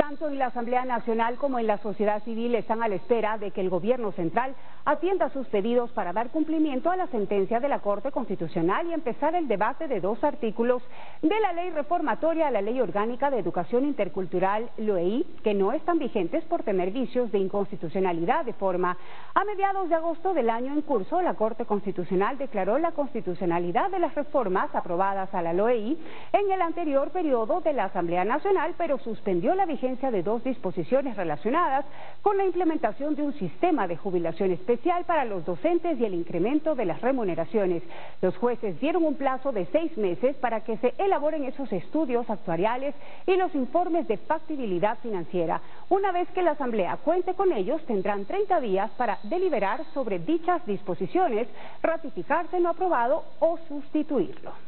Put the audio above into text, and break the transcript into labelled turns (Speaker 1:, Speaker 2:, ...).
Speaker 1: Tanto en la Asamblea Nacional como en la sociedad civil están a la espera de que el gobierno central atienda sus pedidos para dar cumplimiento a la sentencia de la Corte Constitucional y empezar el debate de 2 artículos de la ley reformatoria a la Ley Orgánica de Educación Intercultural, LOEI, que no están vigentes por tener vicios de inconstitucionalidad de forma. A mediados de agosto del año en curso, la Corte Constitucional declaró la constitucionalidad de las reformas aprobadas a la LOEI en el anterior periodo de la Asamblea Nacional, pero suspendió la vigencia de 2 disposiciones relacionadas con la implementación de un sistema de jubilación especial para los docentes y el incremento de las remuneraciones. Los jueces dieron un plazo de 6 meses para que se elaboren esos estudios actuariales y los informes de factibilidad financiera. Una vez que la Asamblea cuente con ellos, tendrán 30 días para deliberar sobre dichas disposiciones, ratificarse en lo aprobado o sustituirlo.